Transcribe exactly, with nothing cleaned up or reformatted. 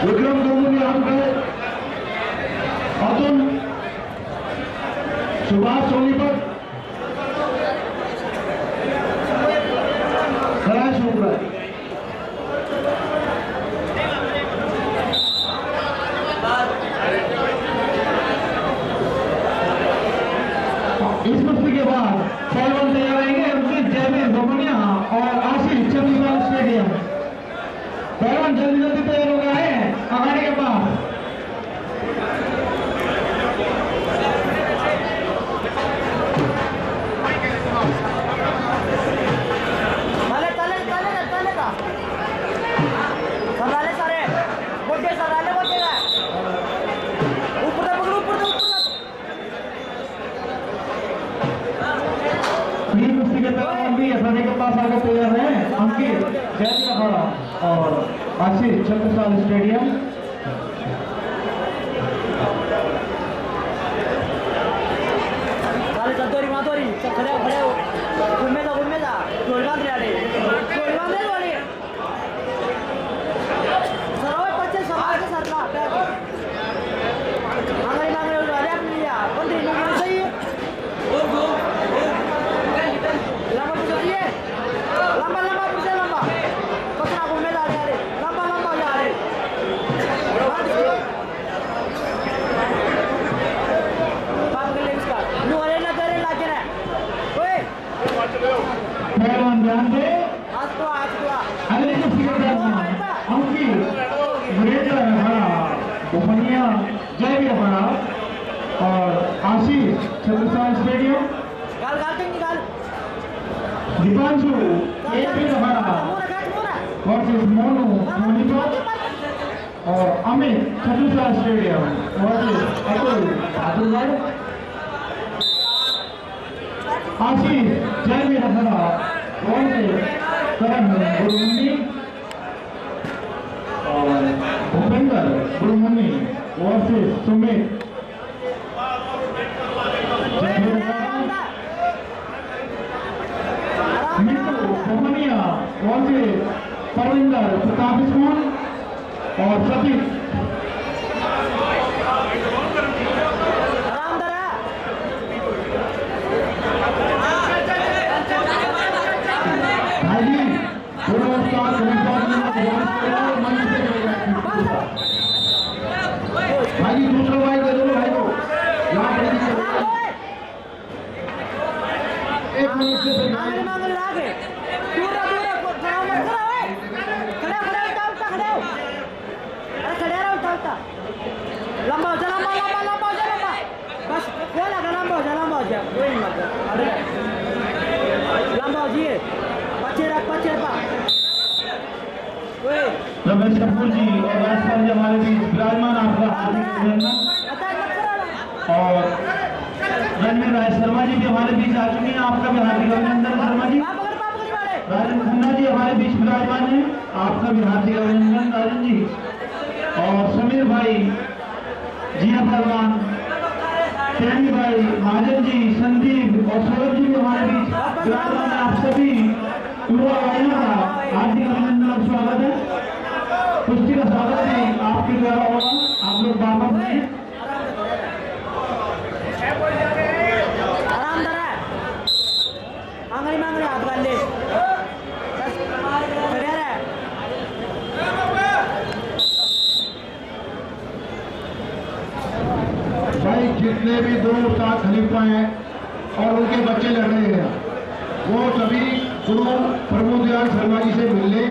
Vikram Ganguly out है, अतुल सुभाष सोनीपत खराय छोकरा इस कुश्ती के बाद पहलवान तैयार रहेंगे अंकित जयवीर भोपनिया और आशीष चंद्रपाल स्टेडियम। पहलवान जल्दी जल्दी तैयार हो गए हैं आगे के बाद। के पास आगे तैयार हैं अंकित जयवीर और आशीष चंद्रपाल स्टेडियम। चतुरी माधुरी खड़े खड़े घूमे जा घूमे जा गोल बांध रहे रे गोल बांध रहे वाली सरवे पच्चे समाज के सरला आंगली मांगले उड़ा रे अपनी या बंदी में सही है लंबा तो ये लंबा लंबा पूछे लंबा पकड़ा घूमे जा रे लंबा लंबा जा रे बाप के लिए इसका नु अरे ना तेरे लागे रे ओए पहलवान ध्यान दे आज तो आज तो अगले कुश्ती के दौरान अंकित वीरेंद्र हरा भोपनिया जयवीर हरा और आशीष चंद्रपाल स्टेडियम। गाल गाल तक निकाल दीपांशु जयवीर हरा वर्सेस मोनू सोनीपत और अमित चंद्रपाल स्टेडियम वर्सेस अतुल बहादुरगढ़। आशीष जयवीर हरा वर्सेस करण गुरुमुनि और भूपेंद्र गुरुमुनि वर्सेस सुमित जयवीर हरा। मिंटू भोपनिया वर्सेस परविंदर प्रताप स्कूल और सतीश भाई पुरस्कार भाई दूसरा भाई दे दो भाई को एक मिनट से मांगले मांगले लागे दूर दूर खड़ा मत खड़ा ओए खड़ा खड़ा उठा उठा खड़ा हो अरे खड़ा रहो उठा उठा लंबा हो जा लंबा लंबा लंबा हो जा लंबा बस वो लगा लंबा हो जा लंबा हो जा कोई मत अरे लंबा हो जिए पचे रख पचे पा ओए रमेश कपूर जी और राजपाल जी हमारे बीच विराजमान आपका हार्दिक अभिनंदन और रणवीर राय शर्मा जी भी हमारे बीच आ चुके हैं आपका भी हार्दिक अभिनंदन शर्मा जी। राजन खन्ना जी हमारे बीच विराजमान है आपका भी हार्दिक अभिनंदन राजन जी और समीर भाई जिया पहलवान सैनी भाई महाजन जी संदीप और सौरभ जी भी हमारे बीच विराजमान है। आप सभी युवा भाइयों का हार्दिक अभिनंदन और स्वागत है। कुश्ती का स्वागत है आपके द्वारा होगा आप लोग बाबा में आंगली मांगले हाथ डाल ले खड़े रहे भाई जितने भी दो साथ खलीफा हैं और उनके बच्चे लड़ रहे हैं वो सभी गुरु प्रमोद दयाल शर्मा जी से मिलने